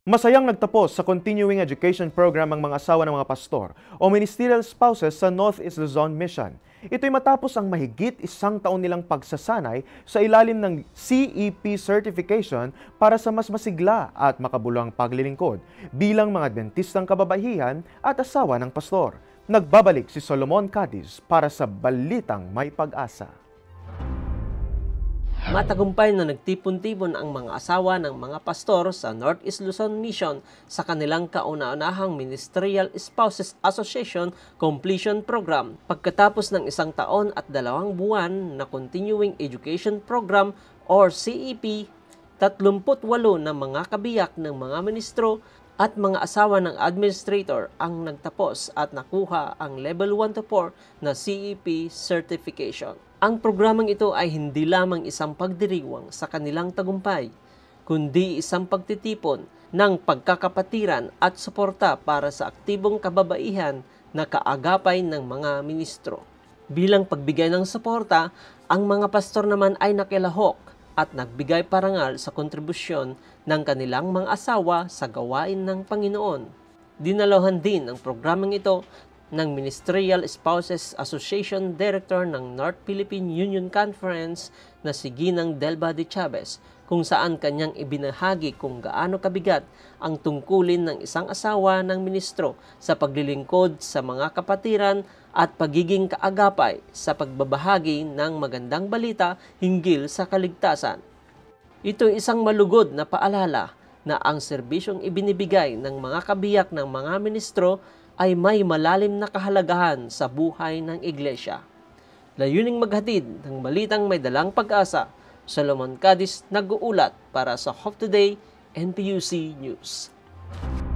Masayang nagtapos sa continuing education program ang mga asawa ng mga pastor o ministerial spouses sa Northeast Luzon Mission. Ito'y matapos ang mahigit isang taon nilang pagsasanay sa ilalim ng CEP certification para sa mas masigla at makabuluhang paglilingkod bilang mga Adventistang kababaihan at asawa ng pastor. Nagbabalik si Solomon Cadiz para sa Balitang May Pag-asa. Matagumpay na nagtipon-tipon ang mga asawa ng mga pastor sa Northeast Luzon Mission sa kanilang kauna-unahang Ministerial Spouses Association Completion Program pagkatapos ng 1 taon at 2 buwan na Continuing Education Program or CEP. 38 na mga kabiyak ng mga ministro at mga asawa ng administrator ang nagtapos at nakuha ang Level 1 to 4 na CEP certification. Ang programang ito ay hindi lamang isang pagdiriwang sa kanilang tagumpay, kundi isang pagtitipon ng pagkakapatiran at suporta para sa aktibong kababaihan na kaagapay ng mga ministro. Bilang pagbigay ng suporta, ang mga pastor naman ay nakilahok at nagbigay parangal sa kontribusyon ng kanilang mga asawa sa gawain ng Panginoon. Dinalohan din ang programang ito ng Ministerial Spouses Association Director ng North Philippine Union Conference na si Ginang Delba de Chavez, kung saan kanyang ibinahagi kung gaano kabigat ang tungkulin ng isang asawa ng ministro sa paglilingkod sa mga kapatiran at pagiging kaagapay sa pagbabahagi ng magandang balita hinggil sa kaligtasan. Ito ay isang malugod na paalala na ang serbisyong ibinibigay ng mga kabiyak ng mga ministro ay may malalim na kahalagahan sa buhay ng iglesia. Layuning maghatid ng balitang may dalang pag-asa. Solomon Cadiz nag-uulat para sa Hope Today NPUC News.